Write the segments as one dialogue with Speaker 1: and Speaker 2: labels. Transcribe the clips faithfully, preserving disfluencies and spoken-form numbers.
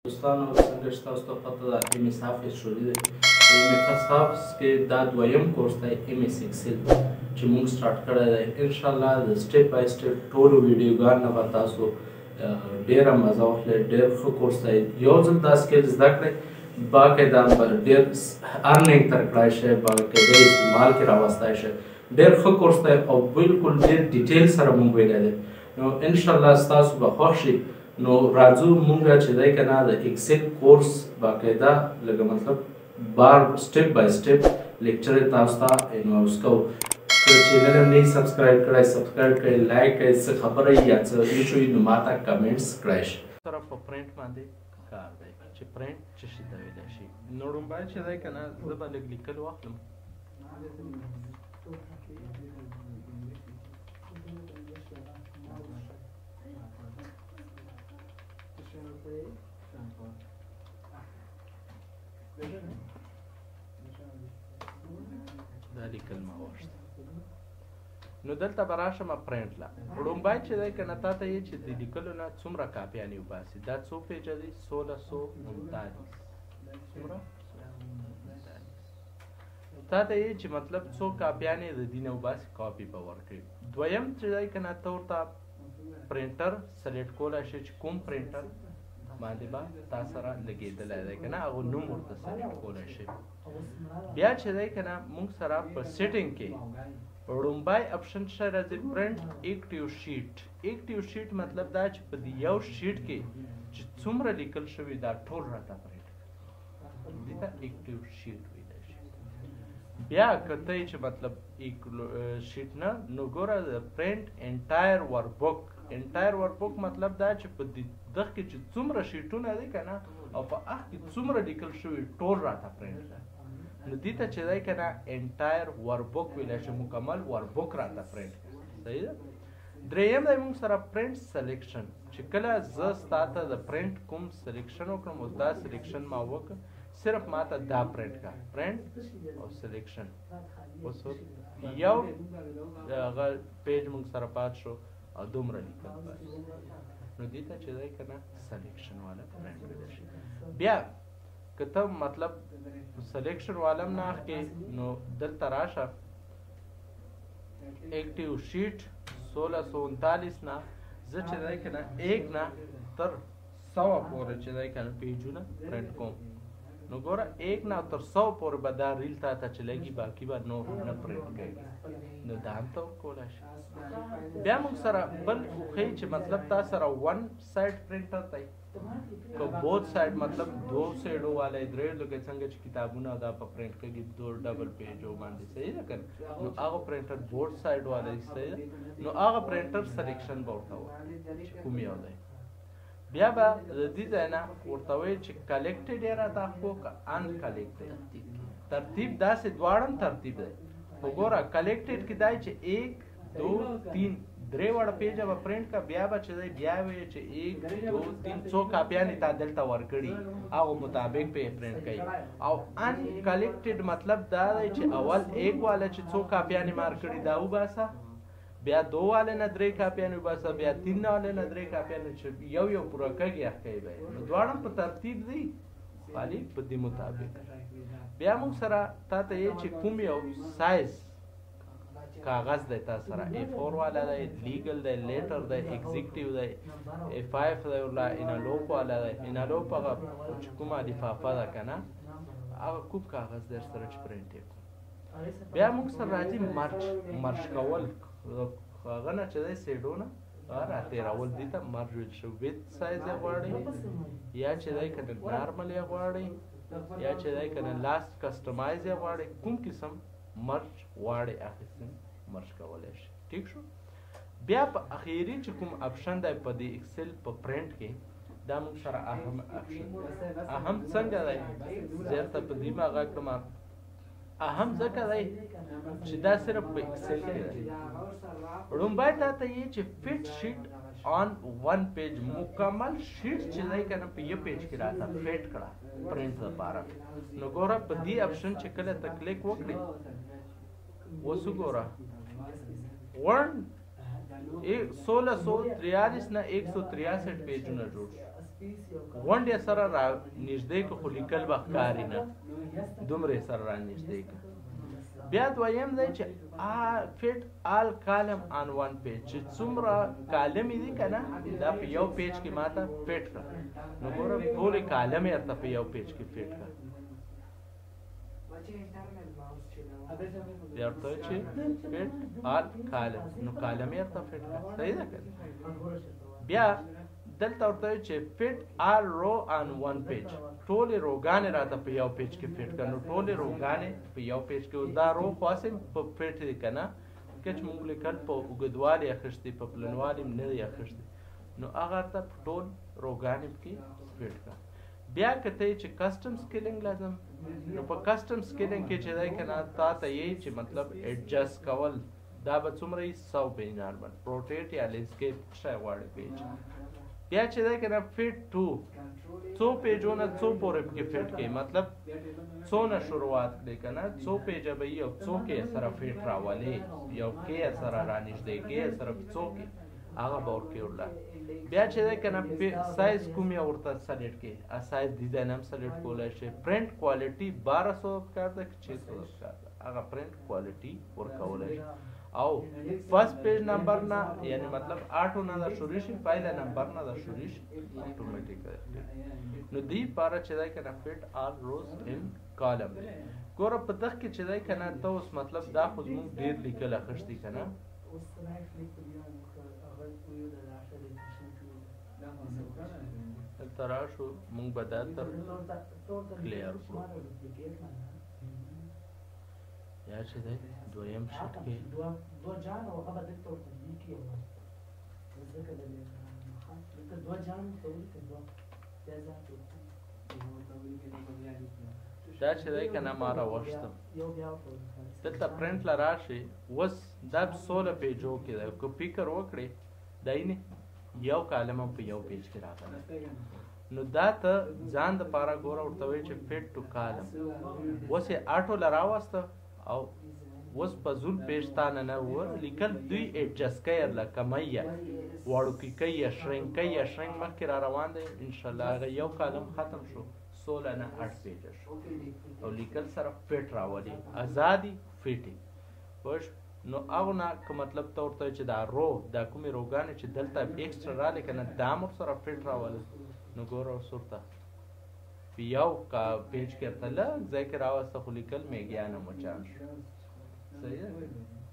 Speaker 1: دوستانو څنګه چې تاسو ته پته ده ایم ایس حافظ شروع دی ایم ایس حافظ کې دا دویم کورس دی ایم ایس ایکسل چې موږ سٹارټ کړی دی انشاءالله د سټیپ بای سټیپ ټولو ویډیوګانو نه به تاسو ډېره مزه واخلئ. ډېر ښه کورس دی. یو ځل دا سکل زده کړئ باقاعده ډېر ارننګ تر کړای شئ، باقاعده استعمال کې راوستی شئ. ډېر ښه کورس دی او بالکل ډېر ډیټیل سره موږ ویلی دی. نو انشاءالله ستاسو به خوښ شي. نو راځو مونږ چې دی که نه د ایکسل کورس باقاعده لږه مطلب بار سټیپ بای سټیپ لیکچر یې تاسو ته انواوس کوو. که چینل هم نه سبسکرایب کړی سبسکرایب کړئ، لایک کړئ، څه خبره یا څه ایشو وي نو ماته کمنټس کړی شي. سره په پرنټ باندې کار دی چې پرنټ څه شي ته ویلی شي. نو لومړی چې دی که نه زه به لږ لیکل واخلم. دا لیکل ما واخیسته. نو دلته به راشم پرنټ له. لومړی چې دی که نه تا ته یې چې د لیکلو نه څومره کاپیانې وباسي. دا څو پیجه دی؟ سوله سو انتالیس. څومره؟ تا ته یې چې مطلب څو کاپیانې د دې نه وباسي کاپي به ورکړي. دویم چې دی که نه ته ورته پرنټر سلیکټ کولی شې چې کوم پرنټر باندې به تا سره لګېدلی دی که نه هغه نوم ورته سلیکټ کولی شي. بیا چې دی که نه موږ سره په سیټینګ کې لومړی اپشن څه راځي؟ پرنټ ایکټیو شیټ. ایکټیو شیټ مطلب دا چې په دې یو شیټ کې چې څومره لیکل شوي دا ټول راته پرنټ کړي. دې ته ایکټیو شیټ ویلی شي. بیا که ته یې چې مطلب شیټ نه نو ګوره د پرنټ انټایر ورک بک. انټایر ورک بک مطلب دا چې په دغه کې چې څومره شیټونه دي که نه او په هغه کې څومره لیکل شوي ټول راته پرنټ کړه. نو دې ته چې دی که نه انټایر ورک بک ویلی شي، مکمل ورک بک راته پرنټ کړه. صحیح ده. دریم دی موږ سره پرنټ سلیکشن چې کله زه ستا ته د پرنټ کوم سلیکشن وکړم اوس دا سلیکشن ما وکړ صرف ما ته دا پرنټ کړه پرنټ او سلیکشن. اوس یو هغه پیج موږ سره پات شو او دومره لیکل بس. نو دې ته چې دی که نه سلیکشن والا پرنټ ویلی شي. بیا که ته مطلب سلیکشن والا هم نه اخلې نو دلته راشه ایکټیو شیټ سولہ سو انتالیس نه زه چې دی که نه ایک نه تر سوه پورې چې دی که نه پیجونه پرنټ کوم. نو ګوره ایک نه تر سوه پورې به دا ریل تا ته چې لګي باقي به نور نه پرنټ کوي. نو دا هم ته وکولی شي. بیا موږ سره بل وښیي چې مطلب تا سره ون سایډ پرنټر دی که بوت سایډ مطلب دو سایډو والی درې لکه څنګه چې کتابونه دا په پرنټ کېږي دو ډبل پیجو باندې. صحیح ده که نه؟ نو هغه پرنټر بوت سایډ والی صحیح ده. نو هغه پرنټر سلیکشن به ورته وایي چې کوم یو دی. بیا به د دې ځای نه ورته وایي چې کلیکټډ یې راته اخلو که ان کلیکټډ. ترتیب داسې دواړه هم ترتیب دی خو ګوره کلیکټډ کې دی چې ایک دو تین درې واړه پیجه به پرنټ کړه. بیا به چې دی بیا وایي چې ایک دو تین څو کاپیانې تا دلته ورکړي هغو مطابق به یې پرنټ کوي. او ان کلیکټډ مطلب دا دی چې اول ایک والا چې څو کاپیانې مار کړي دا وباسه، بیا دو والے نه درې کاپیانې وباسه، بیا تین والے نه درې کاپیانې چې یو یو پوره کږي اخکوي به یې. نو دواړه په ترتیب دی خالي په دې مطابق. بیا موږ سره تا ته یې چې کوم یو سایز کاغذ دی تا سره ای فور والا دی، لیگل دی، لیټر دی، ایگزیکټیو دی، ای فایف دی ولا انالوپ والا دی. انالوپ هغه چې کومه لفافه ده که نه هغه کوم کاغذ در سره چې پرنټ یې کړو. بیا موږ سره راځي مرچ مرچ کول. هغه نه چې دی سیډو نه راتېرول دې ته مرج ویل شو. ویت سایز یې غواړئ یا چې دی که نه نارمل یې غواړئ یا چې دی که نه لاست کسټمایز یې غواړئ کوم قسم مرچ غواړئ اخیستل مرچ کولی شي. ټیک شو. بیا په اخیري چې کوم اپشن دی په دې ایکسل په پرنټ کې دا موږ سره اهم اپشن اهم څنګه دی زه درته په دې ما غږ کړم اهم ځکه دی چې دا صرف په ایکسل کې دی. لومړی دا ته یې چې فټ شیټ آن ون پیج مکمل شیټ چې دی که نه په یو پیج کې راته فټ کړه پرنټ لپاره. نو ګوره په دې اپشن چې کله ته کلیک وکړې اوس وګوره ون سولہ سو تریالیس نه ایک سو تریاسٹھ پیجونه جوړ شو. غونډې سره را نږدې که خو لیکل به ښکاري نه دومره سره را نږدې که بیا دویم دی چې فټ آل کالم آن ون پیج چې څومره کالمې دي که نه دا په یو پیج کې ماته فټ کړه نو ګوره ټولې کالمې ورته په یو پیج کې فټ کړه بیا ورته چې فټ آل کالم نو کالمې ورته فټ کړه صحیح ده که بیا دلته ورته چې فټ آل رو آن ون پیج ټولې روګانې راته په یو پیج کې فټ کړه نو ټولې روګانې په یو پیج کې دا رو خاصې په فټ دی که نه که چې موږ لیکل په اوږدوالي اخیستې په پلنوالي نه دی اخیستې نو هغه ته ټول روګانې پکې فټ کړه بیا که ته چې کسټم سکیلینګ لازم نو په کسټم سکیلینګ کې چې دی که نه تا ته یې چې مطلب ایډجسټ کول دا به څومره یي سو پیج نارمل پروټیټ یا لینسکیپ شی غواړي پیج بیا چې دی که نه فټ ټو څو پیجونه څو پورې پکې فټ کړي مطلب څونه شروعات کړي که نه څو پیجه به یي او څو کې یې سره فټ راولې یو کې یې سره رانږدې کې یې سره څو کې هغه به ورکې ورله بیا چې دی که نه سایز کوم یې ورته سلیکټ کړي سایز ډیزاین هم سلیکټ کولی شي پرنټ کوالټي باره سوه پکار ده که چھ سوه پکار ده هغه پرنټ کوالټي ورکولی شي او فرست پیج نمبر نه یعنی مطلب آټو نه دا شروع شي پایله نمبر نه دا شروع شي اتوماتیک نو دی پاره چې دی که نه فټ آل روز ان کالم دی ګوره په دغه کې چې دی که نه ته اوس مطلب دا خو زموږ ډېر لیکل اخیستي که نه دلته راشو موږ به دا تر کلیر کړو یا چې دی دویم شیټ کې
Speaker 2: دو جان او هغه دلته ورته لیکي او ځکه د دو جان ته ولیکي دو
Speaker 1: دا چې دی که نه ما راوښتم دلته پرنټ له راشي اوس دا سوله پیجو کې دی که فکر وکړې دی نه یو کالم هم په یو پیج کې راغلی نو دا ته ځان دپاره ګوره ورته وایي چې فټ ټو کالم اوس یې آټو له راوسته او اوس په زول پیج تا نه نه وه لیکل دوی ایډجسټ کوي له کمی یا وړوکي کوي یا شرنک کوي یا شرنک مخکې را روان دی انشاءالله هغه یو کالم ختم شو سوله نه اټ پیجه شو او لیکل سره فټ راولي ازادي فټي پوه نو هغو نه که مطلب ته ورته چې دا رو دا کومې روګانې چې دلته ایکسټرا رالی که نه دا هم ورسره فټ راولي نو ګوره اوس ورته په یو کا پیج کې ورته لږ ځای کې راوسته خو لیکل میږیانه مچان شو صحیح ده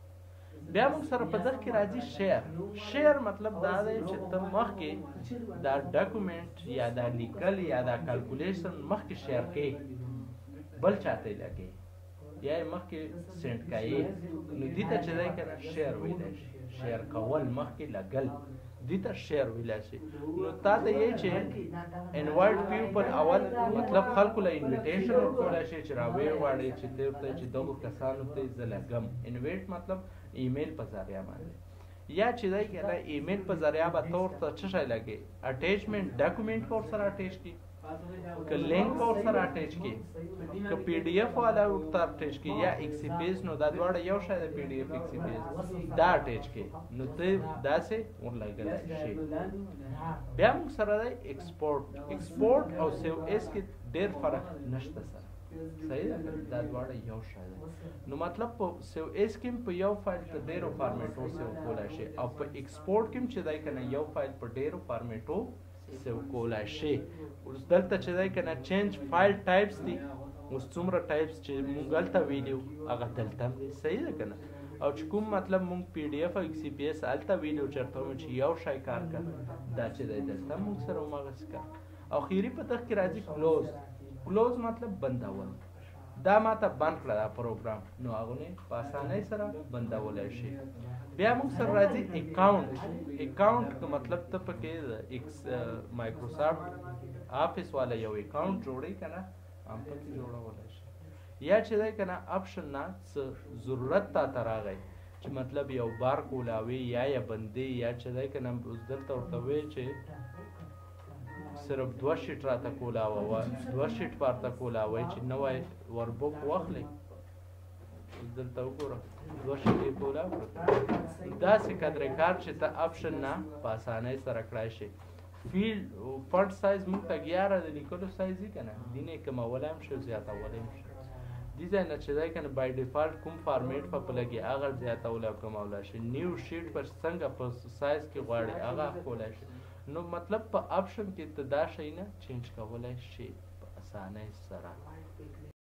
Speaker 1: بیا موږ سره په دغه کې راځي شیر شیر مطلب دا دی چې ته مخکې دا ډاکومنټ یا دا لیکل یا دا کلکولیشن مخکې شیر کوې بل چاته یې لګې یا یې مخکې سینډ کوې نو دې ته چې دی که نه شیر ویلی شي شیر کول مخکې لګل دې ته شیر ویلی شي نو تا ته یې چې انوایټ پیپل اول مطلب خلکو له انویټیشن ورکولی شي چې راویې غواړې چې ته ورته چې دغو کسانو ته زه لګم انویټ مطلب ایمیل په ذریعه باندې یا چې دی که نه ایمیل په ذریعه به ته ورته څه شی لګې اټیچمنټ ډاکومنټ به ورسره اټیچ کړي که لینک به ورسره اټیچ کړي که پی ډي اف والا ورته اټیچ کړي یا ایکسي پیز نو دا دواړه یو شی دی پی ډي اف ایکسي پیز دا اټیچ کړي نو ته داسې ورلګلی شي بیا موږ سره دی ایکسپورټ ایکسپورټ او سیو ایس کې ډېر فرق نشته سره صحیح ده دا دواړه یو شی دی نو مطلب په سیو ایس کې هم په یو فایل په ډېرو فارمیټو سیو کولی شي او په ایکسپورټ کې هم چې دی که نه یو فایل په ډېرو فارمیټو سیو کولی شي اوس دلته چې دی که نه چینج فایل ټایپس دي اوس څومره ټایپس چې مونږ هلته ویلي وو هغه دلته هم دی صحیح ده که نه او چې کوم مطلب مونږ پی ډي اف او ایکسي پی ایس هلته ویلي وو چېرته مو چې یو شی کار کوه دا چې دی دلته مونږ سره هماغسې کار او خیري په دغه کې راځي کلوز کلوز مطلب بندول دا ماته بند کړه دا پروګرام نو هغونه په اسانۍ سره بندولی شي بیا موږ سره راځي اکاونټ اکاونټ که مطلب ته پکې ایکس مایکروسافټ آفس والا یو اکاونټ جوړوي که نه هم پکې جوړولی شي یا چې دی که نه اپشن نه څه ضرورت تا ته راغی چې مطلب یو بار کولاوي یا یا بندې یا چې دی که نه اوس دلته ورته وایي چې صرف دوه شیټ راته کولاوه دوه شیټ پارته کولاوی چې نوی وربوک واخلئ دلته وګوره دوه شیټ یې کولاو کړه داسې قدرې کار چې ته اپشن نه په اسانۍ سره کړای شي فیلډ فونټ سایز موږ ته اګیاره د لیکلو سایز یې که نه دینې کمولی هم شي او زیاتولی هم شي دې ځای نه چې دی که نه بای ډیفالټ کوم فارمیټ په په لګي هغه زیاتولی او کمولی شي نیو شیټ پر څنګه په سایز کې غواړي هغه اخولی شي نو مطلب په آپشن کې ته دا شی نه چینج کولی شي په اسانۍ سره